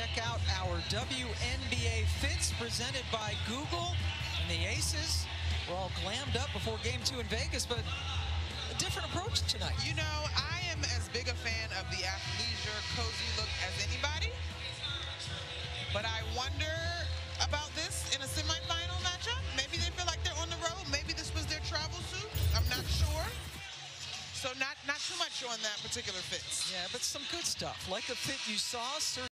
check out our WNBA Fits presented by Google. And the Aces were all glammed up before Game 2 in Vegas, but a different approach tonight. You know, I am as big a fan of the athleisure, cozy look as anybody. But I wonder about this in a semifinal matchup. Maybe they feel like they're on the road. Maybe this was their travel suit. I'm not sure. So not too much on that particular fit. Yeah, but some good stuff, like the fit you saw.